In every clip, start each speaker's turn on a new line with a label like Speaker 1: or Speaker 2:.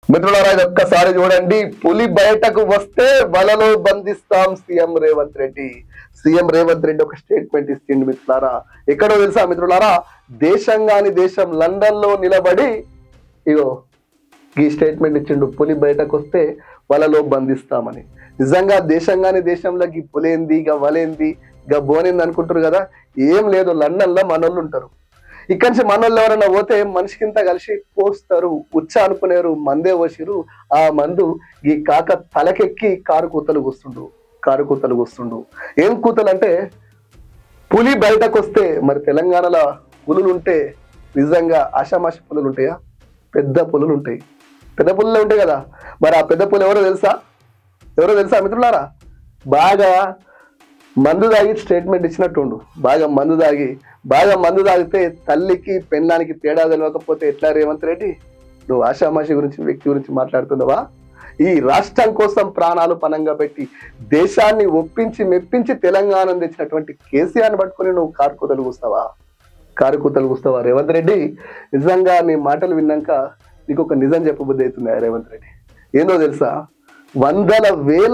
Speaker 1: మిత్రులారా ఇది ఒక్కసారి చూడండి. పులి బయటకు వస్తే వలలో బంధిస్తాం సీఎం రేవంత్ రెడ్డి. సీఎం రేవంత్ రెడ్డి ఒక స్టేట్మెంట్ ఇచ్చిండు మిత్రులారా. ఎక్కడో తెలుసా మిత్రులారా? దేశంగాని దేశం లండన్ లో నిలబడి ఇగో ఈ స్టేట్మెంట్ ఇచ్చిండు. పులి బయటకు వస్తే వలలో బంధిస్తామని. నిజంగా దేశంగాని దేశంలో ఈ పులేంది, ఇక వలేంది, ఇక బోనింది అనుకుంటారు కదా. ఏం లేదు, లండన్ లో మనోళ్ళు ఉంటారు. ఇక్కడి నుంచి మనోళ్ళు ఎవరైనా పోతే మనిషికింత కలిసి పోస్తారు, ఉచ్చ అనుకునేరు, మందే పోసిరు. ఆ మందు ఈ కాక తలకెక్కి కారు కూతలు కూస్తుండు. ఏం కూతలు అంటే పులి బయటకు వస్తే, మరి తెలంగాణలో పులులు ఉంటే నిజంగా ఆషామాషి పులులు ఉంటాయా? పెద్ద పులులు ఉంటాయి, పెద్ద పులులే ఉంటాయి కదా. మరి ఆ పెద్ద పులు ఎవరో తెలుసా మిత్రులారా? బాగా మందు తాగి స్టేట్మెంట్ ఇచ్చినట్టుండు. బాగా మందు తాగితే తల్లికి పెళ్ళానికి తేడా తెలియకపోతే ఎట్లా రేవంత్ రెడ్డి? నువ్వు ఆషామాషి వ్యక్తి గురించి మాట్లాడుతున్నావా? ఈ రాష్ట్రం కోసం ప్రాణాలు పనంగా పెట్టి దేశాన్ని ఒప్పించి మెప్పించి తెలంగాణ తెచ్చినటువంటి కేసీఆర్ని పట్టుకుని నువ్వు కారు కూతలు కూస్తావా రేవంత్ రెడ్డి? నిజంగా నీ మాటలు విన్నాక నీకు ఒక నిజం చెప్పబుద్ధి అవుతుంది రేవంత్ రెడ్డి. ఏందో తెలుసా? వందల వేల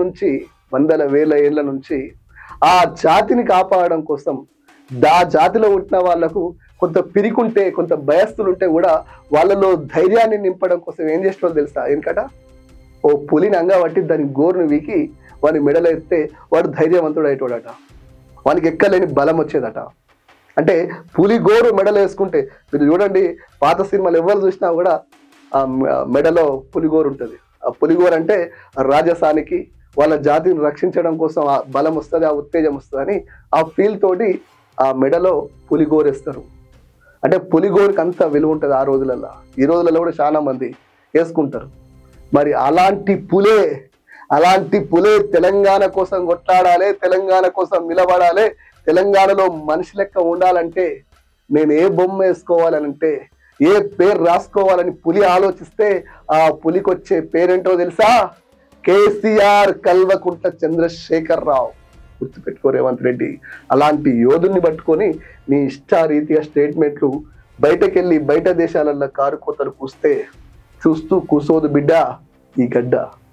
Speaker 1: ఏండ్ల నుంచి ఆ జాతిని కాపాడడం కోసం, ఆ జాతిలో ఉంటున్న వాళ్లకు కొంత పిరికుంటే, కొంత భయస్తులుంటే కూడా వాళ్ళలో ధైర్యాన్ని నింపడం కోసం ఏం చేసిన తెలుసా? ఎందుకట ఓ పులిని అంగబట్టి దాని గోరును వీకి వాని మెడలో ఎత్తే వాడు ధైర్యవంతుడు అయ్యేటోడట. వానికి ఎక్కలేని బలం వచ్చేదట. అంటే పులి గోరు మెడలో వేసుకుంటే, మీరు చూడండి పాత సినిమాలు ఎవరు చూసినా కూడా ఆ మెడలో పులిగోరు ఉంటుంది. ఆ పులిగోరు అంటే రాజసానికి, వాళ్ళ జాతిని రక్షించడం కోసం ఆ బలం వస్తుంది, ఆ ఉత్తేజం వస్తుంది అని ఆ ఫీల్ తోటి ఆ మెడలో పులిగోరేస్తారు. అంటే పులిగోరుకి అంత విలువ ఉంటుంది ఆ రోజులలో. ఈ రోజులలో కూడా చాలా మంది వేసుకుంటారు. మరి అలాంటి పులే తెలంగాణ కోసం కొట్లాడాలి, తెలంగాణ కోసం నిలబడాలి, తెలంగాణలో మనిషి లెక్క ఉండాలంటే నేను ఏ బొమ్మ వేసుకోవాలనంటే, ఏ పేరు రాసుకోవాలని పులి ఆలోచిస్తే ఆ పులికి వచ్చే పేరేంటో తెలుసా? కేసీఆర్ కల్వకుంట్ల చంద్రశేఖర్ రావు. గుర్తుపెట్టుకో రేవంత్ రెడ్డి. అలాంటి యోధుల్ని పట్టుకొని నీ ఇష్టారీతిగా స్టేట్మెంట్లు బయటకెళ్ళి బయట దేశాలలో కారు కోతలు కూస్తే చూస్తూ కూసోదు బిడ్డ ఈ గడ్డ.